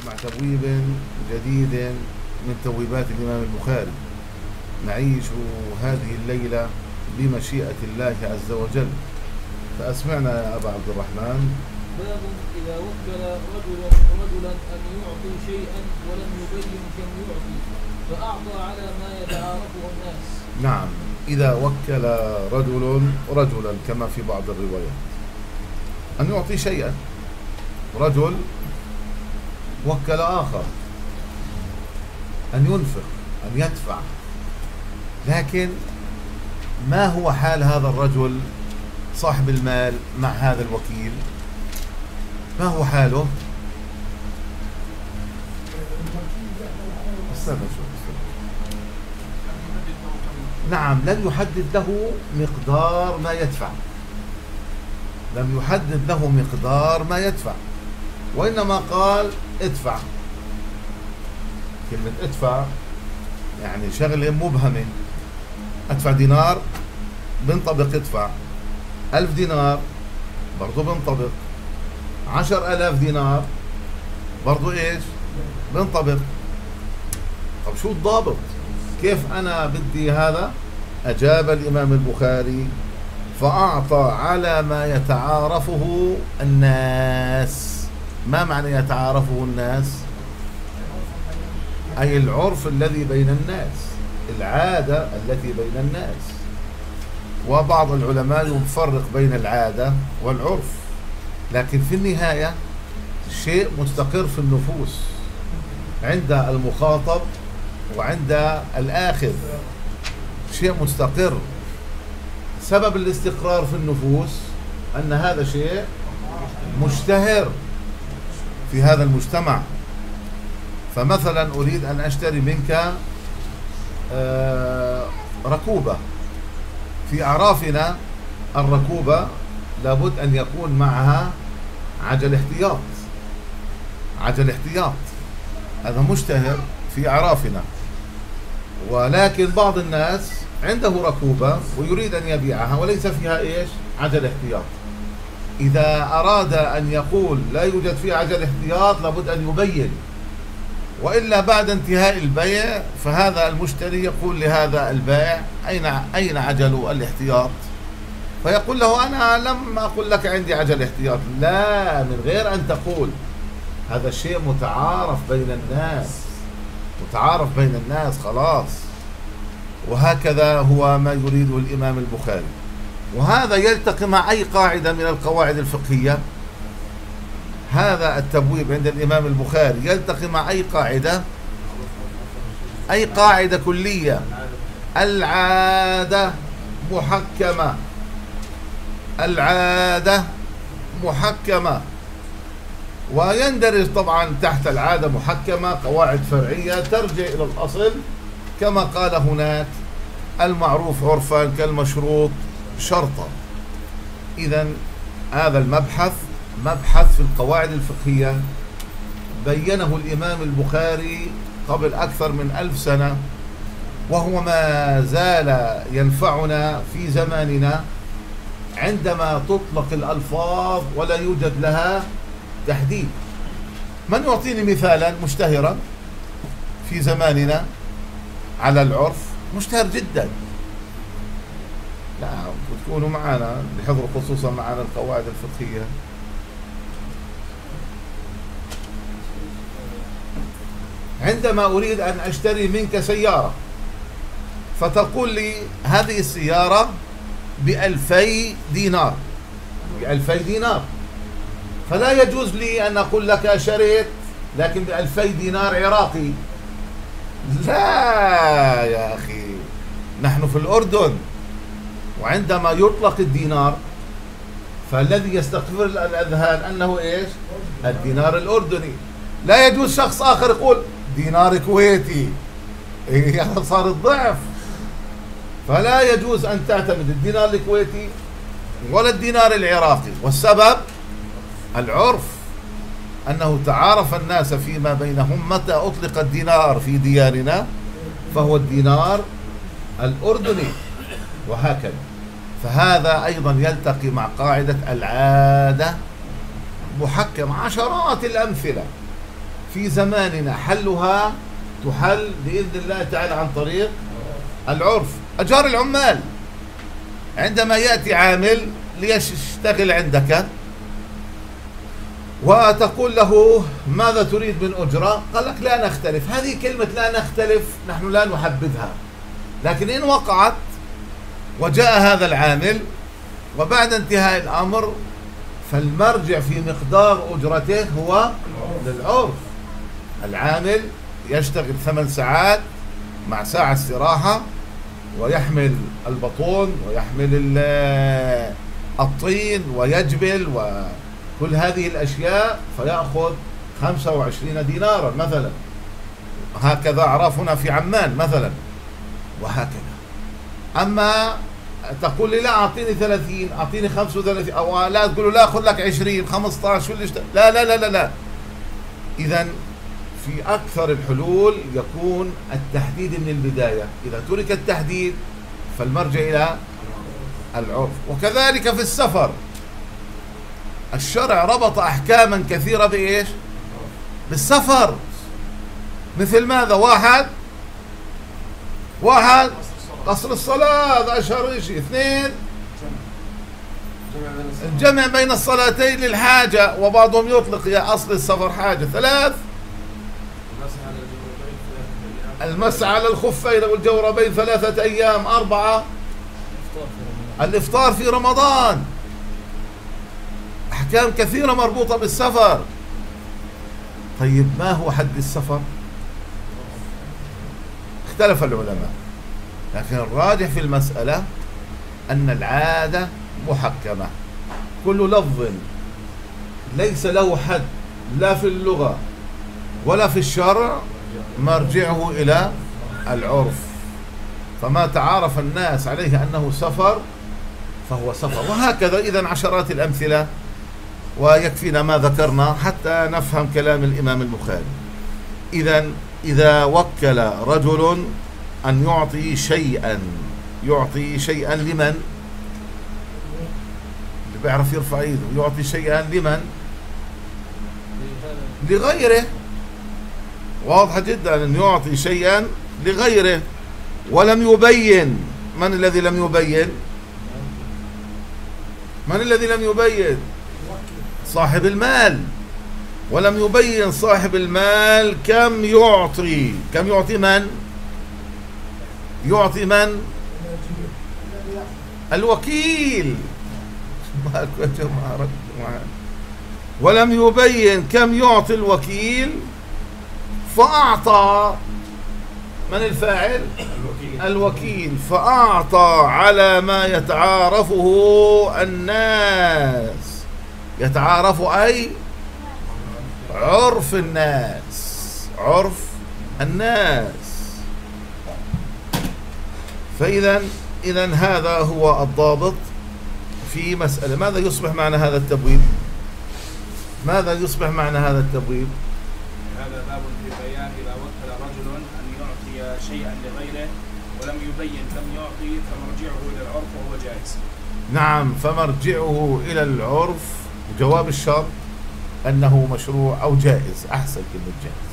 مع تبويب جديد من تبويبات الإمام البخاري. نعيش هذه الليلة بمشيئة الله عز وجل. فأسمعنا يا أبا عبد الرحمن. باب إذا وكل رجلا أن يعطي شيئا ولم يبين كم يعطي فأعطى على ما يتعارفه الناس. نعم، إذا وكل رجلا كما في بعض الروايات أن يعطي شيئا، رجل وكل آخر أن ينفق أن يدفع، لكن ما هو حال هذا الرجل صاحب المال مع هذا الوكيل؟ ما هو حاله؟ نعم، لم يحدد له مقدار ما يدفع، لم يحدد له مقدار ما يدفع، وإنما قال ادفع. كلمة ادفع يعني شغلة مبهمة. ادفع دينار بنطبق ادفع، 1000 دينار برضو بنطبق، 10,000 دينار برضو ايش بنطبق. طب شو الضابط؟ كيف أنا بدي هذا؟ أجاب الإمام البخاري: فأعطى على ما يتعارفه الناس. ما معنى يتعارفه الناس؟ أي العرف الذي بين الناس، العادة التي بين الناس. وبعض العلماء يفرق بين العادة والعرف، لكن في النهاية شيء مستقر في النفوس عند المخاطب وعند الآخذ، شيء مستقر. سبب الاستقرار في النفوس أن هذا شيء مشتهر في هذا المجتمع. فمثلا أريد أن أشتري منك ركوبة. في أعرافنا الركوبة لابد أن يكون معها عجل احتياط، عجل احتياط، هذا مشتهر في أعرافنا. ولكن بعض الناس عنده ركوبة ويريد أن يبيعها وليس فيها إيش؟ عجل احتياط. إذا أراد أن يقول لا يوجد فيها عجل احتياط لابد أن يبين، وإلا بعد انتهاء البيع فهذا المشتري يقول لهذا البائع: أين عجل الاحتياط؟ فيقول له: أنا لم أقل لك عندي عجل احتياط. لا، من غير أن تقول. هذا الشيء متعارف بين الناس، متعارف بين الناس خلاص. وهكذا هو ما يريده الإمام البخاري. وهذا يلتقي مع أي قاعدة من القواعد الفقهية. هذا التبويب عند الإمام البخاري يلتقي مع أي قاعدة، أي قاعدة كلية: العادة محكمة، العادة محكمة. ويندرج طبعا تحت العادة محكمة قواعد فرعية ترجع إلى الأصل، كما قال هناك: المعروف عرفا كالمشروط شرطا. إذن هذا المبحث مبحث في القواعد الفقهية بينه الإمام البخاري قبل أكثر من 1000 سنة، وهو ما زال ينفعنا في زماننا عندما تطلق الألفاظ ولا يوجد لها تحديد. من يعطيني مثالا مشتهرا في زماننا على العرف؟ مشتهر جدا. لا، تكونوا معنا بحضروا خصوصا معنا القواعد الفقهية. عندما أريد أن أشتري منك سيارة فتقول لي: هذه السيارة ب2000 دينار، ب2000 دينار، فلا يجوز لي أن أقول لك شريت لكن ب2000 دينار عراقي. لا يا أخي، نحن في الأردن، وعندما يطلق الدينار فالذي يستقر الأذهان أنه إيش؟ الدينار الأردني. لا يجوز شخص آخر يقول دينار كويتي، يعني صار الضعف. فلا يجوز أن تعتمد الدينار الكويتي ولا الدينار العراقي. والسبب العرف، أنه تعارف الناس فيما بينهم متى أطلق الدينار في ديارنا فهو الدينار الأردني، وهكذا. فهذا أيضا يلتقي مع قاعدة العادة محكم. عشرات الأمثلة في زماننا حلها تحل بإذن الله تعالى عن طريق العرف. أجار العمال عندما يأتي عامل ليشتغل عندك وتقول له ماذا تريد من أجرة؟ قال لك لا نختلف. هذه كلمة لا نختلف نحن لا نحبذها، لكن إن وقعت وجاء هذا العامل وبعد انتهاء الأمر فالمرجع في مقدار أجرته هو للعرف. العامل يشتغل 8 ساعات مع ساعة استراحة ويحمل البطون ويحمل الطين ويجبل وكل هذه الأشياء فيأخذ 25 دينارا مثلا. هكذا أعرافنا في عمان مثلا وهكذا. أما تقول لي لا أعطيني 30 أعطيني 35 أو لا تقول له لا أخذ لك 20 15 لا لا لا لا لا. إذن في أكثر الحلول يكون التحديد من البداية. إذا ترك التحديد فالمرجع إلى العرف. وكذلك في السفر الشرع ربط أحكاما كثيرة بإيش؟ بالسفر. مثل ماذا؟ واحد قصر الصلاة، هذا أشهر شيء. 2 الجمع بين الصلاتين للحاجة وبعضهم يطلق يا أصل السفر حاجة. 3 المسح على الخفين والجوربين 3 أيام. 4 الإفطار في رمضان. أحكام كثيرة مربوطة بالسفر. طيب ما هو حد السفر؟ اختلف العلماء، لكن الراجح في المسألة أن العادة محكمة. كل لفظ ليس له حد لا في اللغة ولا في الشرع مرجعه إلى العرف. فما تعارف الناس عليه أنه سفر فهو سفر. وهكذا إذن عشرات الأمثلة، ويكفينا ما ذكرنا حتى نفهم كلام الإمام البخاري. إذن إذا وكل رجل أن يعطي شيئا لمن؟ اللي بيعرف يرفع ايده. يعطي شيئا لمن؟ لغيره. واضح جدا أن يعطي شيئا لغيره ولم يبين. من الذي لم يبين؟ صاحب المال. ولم يبين صاحب المال كم يعطي. من؟ الوكيل. ولم يبين كم يعطي الوكيل فأعطى. من الفاعل؟ الوكيل. فأعطى على ما يتعارفه الناس. يتعارف أي عرف الناس. فإذا هذا هو الضابط في مسألة. ماذا يصبح معنى هذا التبويب؟ هذا باب في بيان إذا وكل رجل أن يعطي شيئا لغيره ولم يبين كم يعطي فمرجعه إلى العرف وهو جائز. نعم، فمرجعه إلى العرف. جواب الشرط أنه مشروع أو جائز. أحسن كلمة جائز.